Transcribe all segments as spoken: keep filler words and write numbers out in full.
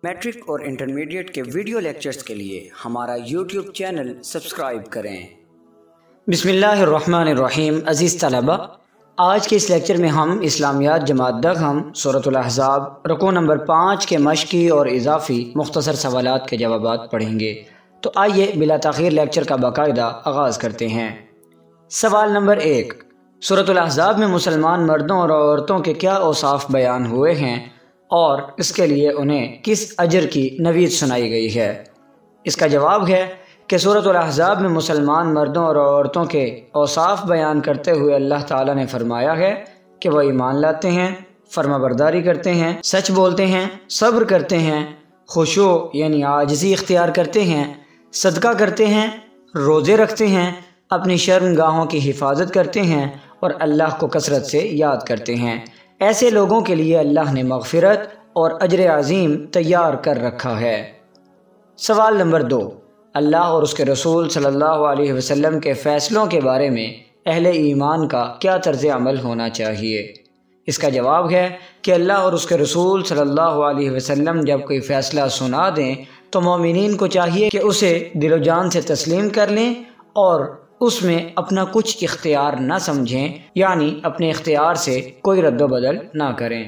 Matric اور intermediate کے video lectures کے لیے ہمارا یوٹیوب چینل سبسکرائب کریں۔ بسم اللہ الرحمن الرحیم۔ عزیز طلبہ، آج کے اس لیکچر میں ہم اسلامیات جماعت دغم سورۃ الاحزاب رکوع نمبر پانچ کے مشقی اور اضافی مختصر سوالات کے جوابات پڑھیں گے۔ تو آئیے بلا تاخیر لیکچر کا باقاعدہ آغاز کرتے ہیں۔ سوال نمبر ایک، سورۃ الاحزاب میں مسلمان مردوں اور عورتوں کے کیا اوصاف بیان ہوئے ہیں اور اس کے لیے انہیں کس اجر کی نوید سنائی گئی ہے؟ اس کا جواب ہے کہ سورۃ الاحزاب میں مسلمان مردوں اور عورتوں کے اوصاف بیان کرتے ہوئے اللہ تعالیٰ نے فرمایا ہے کہ وہ ایمان لاتے ہیں، فرما برداری کرتے ہیں، سچ بولتے ہیں، صبر کرتے ہیں، خشوع یعنی عاجزی اختیار کرتے ہیں، صدقہ کرتے ہیں، روزے رکھتے ہیں، اپنی شرم گاہوں کی حفاظت کرتے ہیں اور اللہ کو کثرت سے یاد کرتے ہیں۔ ایسے لوگوں کے لیے اللہ نے مغفرت اور اجر عظیم تیار کر رکھا ہے۔ سوال نمبر دو، اللہ اور اس کے رسول صلی اللہ علیہ وسلم کے فیصلوں کے بارے میں اہل ایمان کا کیا طرز عمل ہونا چاہیے؟ اس کا جواب ہے کہ اللہ اور اس کے رسول صلی اللہ علیہ وسلم جب کوئی فیصلہ سنا دیں تو مومنین کو چاہیے کہ اسے دل و جان سے تسلیم کر لیں اور اس میں اپنا کچھ اختیار نہ سمجھیں، یعنی اپنے اختیار سے کوئی رد و بدل نہ کریں۔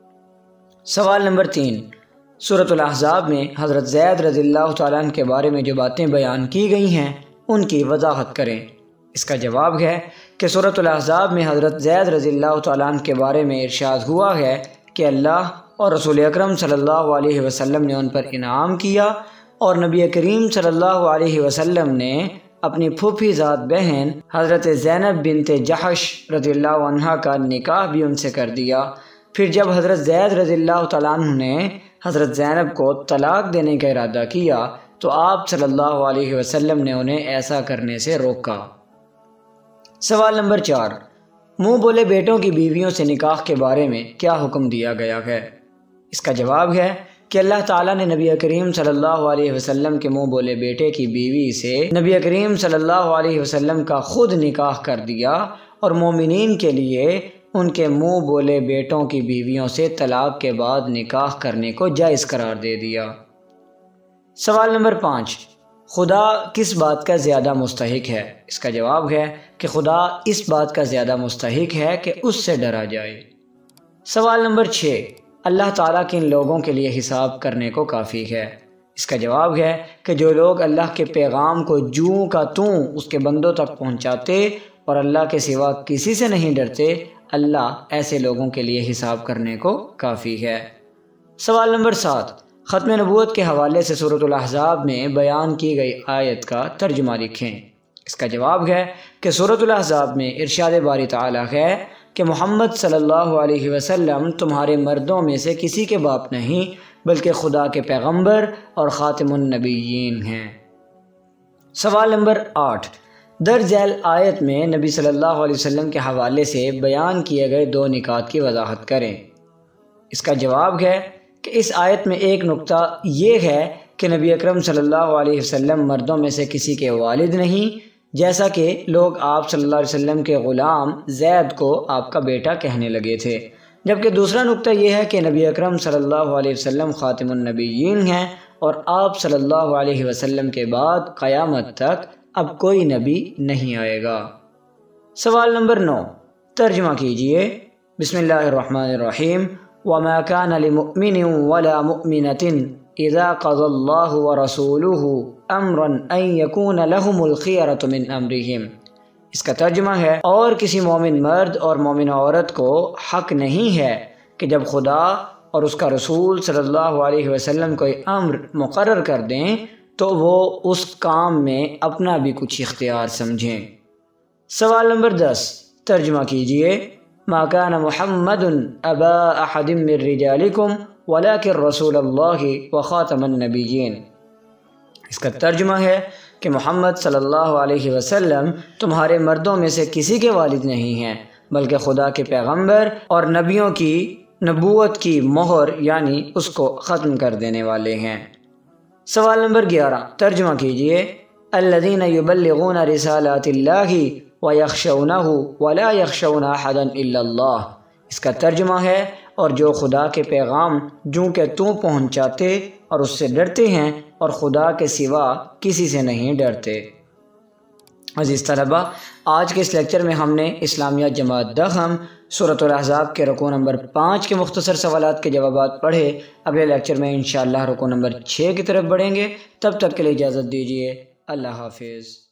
سوال نمبر تین، سورۃ الاحزاب میں حضرت زید رضی اللہ تعالیٰ عنہ کے بارے میں جو باتیں بیان کی گئی ہیں ان کی وضاحت کریں۔ اس کا جواب ہے کہ سورۃ الاحزاب میں حضرت زید رضی اللہ تعالیٰ عنہ کے بارے میں ارشاد ہوا ہے کہ اللہ اور رسول اکرم صلی اللہ علیہ وسلم نے ان پر انعام کیا اور نبی کریم صلی اللہ علیہ وسلم نے اپنی پھوپھی ذات بہن حضرت زینب بنت جحش رضی اللہ عنہ کا نکاح بھی ان سے کر دیا۔ پھر جب حضرت زید رضی اللہ تعالیٰ عنہ نے حضرت زینب کو طلاق دینے کا ارادہ کیا تو آپ صلی اللہ علیہ وسلم نے انہیں ایسا کرنے سے روکا۔ سوال نمبر چار، منہ بولے بیٹوں کی بیویوں سے نکاح کے بارے میں کیا حکم دیا گیا ہے؟ اس کا جواب ہے کہ اللہ تعالیٰ نے نبی کریم صلی اللہ علیہ وسلم کے منہ بولے بیٹے کی بیوی سے نبی کریم صلی اللہ علیہ وسلم کا خود نکاح کر دیا اور مومنین کے لیے ان کے منہ بولے بیٹوں کی بیویوں سے طلاق کے بعد نکاح کرنے کو جائز قرار دے دیا۔ سوال نمبر پانچ، خدا کس بات کا زیادہ مستحق ہے؟ اس کا جواب ہے کہ خدا اس بات کا زیادہ مستحق ہے کہ اس سے ڈرا جائے۔ سوال نمبر چھ، اللہ تعالیٰ کن لوگوں کے لیے حساب کرنے کو کافی ہے؟ اس کا جواب ہے کہ جو لوگ اللہ کے پیغام کو جوں کا توں اس کے بندوں تک پہنچاتے اور اللہ کے سوا کسی سے نہیں ڈرتے، اللہ ایسے لوگوں کے لیے حساب کرنے کو کافی ہے۔ سوال نمبر سات، ختم نبوت کے حوالے سے سورۃ الاحزاب میں بیان کی گئی آیت کا ترجمہ لکھیں۔ اس کا جواب ہے کہ سورۃ الاحزاب میں ارشاد باری تعالیٰ ہے کہ محمد صلی اللہ علیہ وسلم تمہارے مردوں میں سے کسی کے باپ نہیں بلکہ خدا کے پیغمبر اور خاتم النبیین ہیں۔ سوال نمبر آٹھ، درج ذیل آیت میں نبی صلی اللہ علیہ وسلم کے حوالے سے بیان کیے گئے دو نکات کی وضاحت کریں۔ اس کا جواب ہے کہ اس آیت میں ایک نقطہ یہ ہے کہ نبی اکرم صلی اللہ علیہ وسلم مردوں میں سے کسی کے والد نہیں، جیسا کہ لوگ آپ صلی اللہ علیہ وسلم کے غلام زید کو آپ کا بیٹا کہنے لگے تھے، جبکہ دوسرا نقطہ یہ ہے کہ نبی اکرم صلی اللہ علیہ وسلم خاتم النبیین ہیں اور آپ صلی اللہ علیہ وسلم کے بعد قیامت تک اب کوئی نبی نہیں آئے گا۔ سوال نمبر نو، ترجمہ کیجئے۔ بسم اللہ الرحمن الرحیم، وَمَا كَانَ لِمُؤْمِنٍ وَلَا مُؤْمِنَةٍ اذا قضى الله ورسوله امرا ان يكون لهم الخيرة من امرهم۔ اس کا ترجمہ ہے، اور کسی مومن مرد اور مومن عورت کو حق نہیں ہے کہ جب خدا اور اس کا رسول صلی اللہ علیہ وسلم کوئی امر مقرر کر دیں تو وہ اس کام میں اپنا بھی کچھ اختیار سمجھیں۔ سوال نمبر دس، ترجمہ کیجئے۔ ما كان محمد ابا احد من رجالكم ولیکن رسول اللہ وخاتم النبیین۔ اس کا ترجمہ ہے کہ محمد صلی اللہ علیہ وسلم تمہارے مردوں میں سے کسی کے والد نہیں ہیں بلکہ خدا کے پیغمبر اور نبیوں کی نبوت کی مہر یعنی اس کو ختم کر دینے والے ہیں۔ سوال نمبر گیارہ، ترجمہ کیجئے۔ الذین یبلغون رسالات اللہ ویخشونہ ولا یخشون احدا الا اللہ۔ اس کا ترجمہ ہے، اور جو خدا کے پیغام جوں کہ توں پہنچاتے اور اس سے ڈرتے ہیں اور خدا کے سوا کسی سے نہیں ڈرتے۔ عزیز طلبہ، آج کے اس لیکچر میں ہم نے اسلامیات جماعت دغم سورۃ الاحزاب کے رکوع نمبر پانچ کے مختصر سوالات کے جوابات پڑھے۔ اگلے لیکچر میں انشاءاللہ رکوع نمبر چھ کی طرف بڑھیں گے۔ تب تک کے لیے اجازت دیجیے۔ اللہ حافظ۔